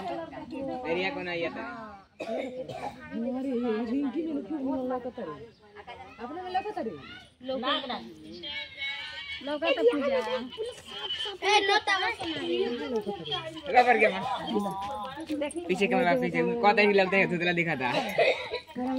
area को ना ये था हमारे रिंकी में क्यों लगा करे अपने में लगा करे लगा तो पूजा ए नो तमाशा मारी लगा पर क्या मां पीछे कैमरा पीछे कौन ही लगता है तुझे दिखा था